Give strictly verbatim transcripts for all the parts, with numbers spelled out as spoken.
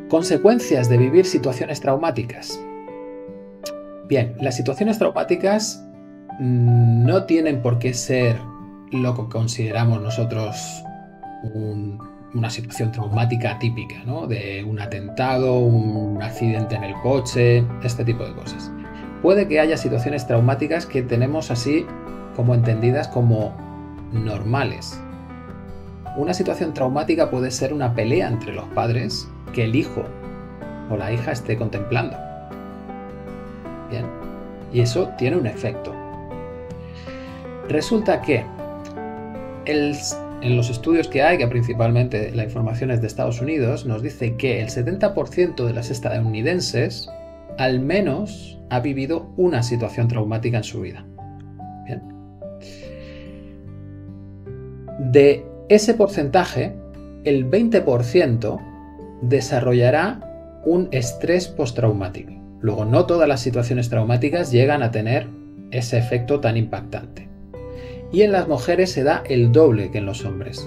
Consecuencias de vivir situaciones traumáticas. Bien, las situaciones traumáticas no tienen por qué ser lo que consideramos nosotros un, una situación traumática típica, ¿no? De un atentado, un accidente en el coche, este tipo de cosas. Puede que haya situaciones traumáticas que tenemos así como entendidas como normales. Una situación traumática puede ser una pelea entre los padres que el hijo o la hija esté contemplando. Bien, y eso tiene un efecto. Resulta que el, en los estudios que hay, que principalmente la información es de Estados Unidos, nos dice que el setenta por ciento de las estadounidenses al menos ha vivido una situación traumática en su vida. Bien. De ese porcentaje, el veinte por ciento desarrollará un estrés postraumático. Luego, no todas las situaciones traumáticas llegan a tener ese efecto tan impactante. Y en las mujeres se da el doble que en los hombres.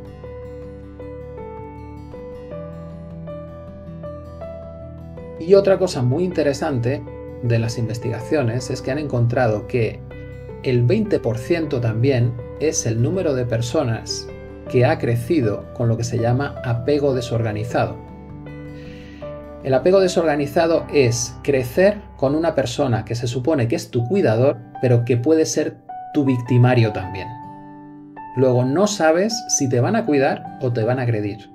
Y otra cosa muy interesante de las investigaciones es que han encontrado que el veinte por ciento también es el número de personas que ha crecido con lo que se llama apego desorganizado. El apego desorganizado es crecer con una persona que se supone que es tu cuidador, pero que puede ser tu victimario también. Luego no sabes si te van a cuidar o te van a agredir.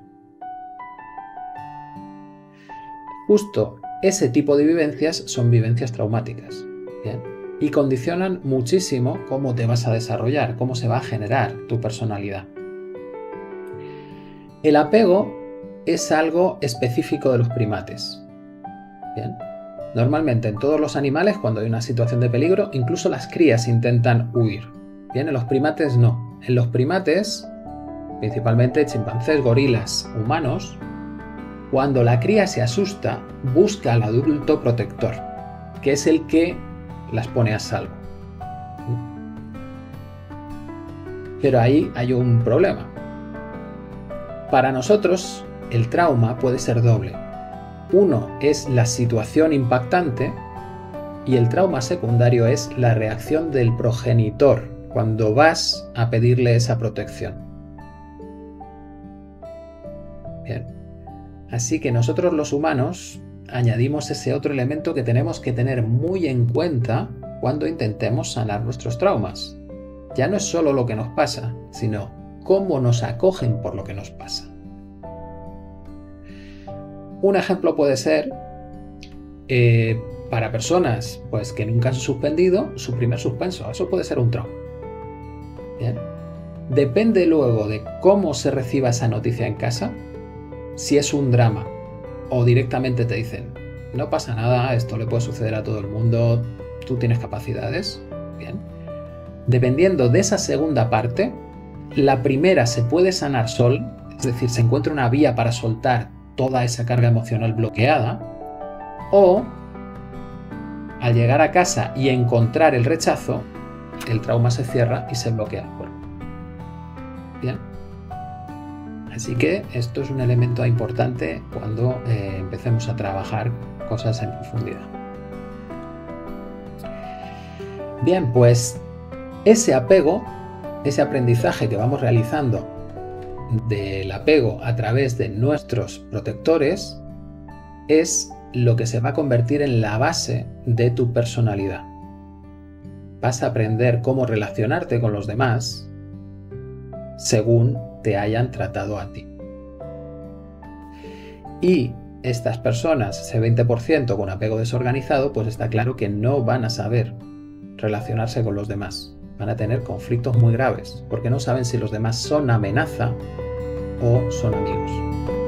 Justo ese tipo de vivencias son vivencias traumáticas. ¿Bien? Y condicionan muchísimo cómo te vas a desarrollar, cómo se va a generar tu personalidad. El apego es algo específico de los primates. Bien. Normalmente en todos los animales, cuando hay una situación de peligro, incluso las crías intentan huir. Bien, en los primates no. En los primates, principalmente chimpancés, gorilas, humanos, cuando la cría se asusta, busca al adulto protector, que es el que las pone a salvo. Pero ahí hay un problema. Para nosotros, el trauma puede ser doble. Uno es la situación impactante y el trauma secundario es la reacción del progenitor cuando vas a pedirle esa protección. Bien. Así que nosotros los humanos añadimos ese otro elemento que tenemos que tener muy en cuenta cuando intentemos sanar nuestros traumas. Ya no es solo lo que nos pasa, sino cómo nos acogen por lo que nos pasa. Un ejemplo puede ser eh, para personas pues, que nunca han suspendido su primer suspenso. Eso puede ser un trauma. Bien. Depende luego de cómo se reciba esa noticia en casa, si es un drama o directamente te dicen no pasa nada, esto le puede suceder a todo el mundo, tú tienes capacidades. Bien. Dependiendo de esa segunda parte, la primera se puede sanar sola, es decir, se encuentra una vía para soltar toda esa carga emocional bloqueada, o al llegar a casa y encontrar el rechazo, el trauma se cierra y se bloquea el cuerpo. Bien. Así que esto es un elemento importante cuando eh, empecemos a trabajar cosas en profundidad. Bien, pues ese apego, ese aprendizaje que vamos realizando del apego a través de nuestros protectores es lo que se va a convertir en la base de tu personalidad. Vas a aprender cómo relacionarte con los demás según te hayan tratado a ti. Y estas personas, ese veinte por ciento con apego desorganizado, pues está claro que no van a saber relacionarse con los demás. Van a tener conflictos muy graves, porque no saben si los demás son amenaza o son amigos.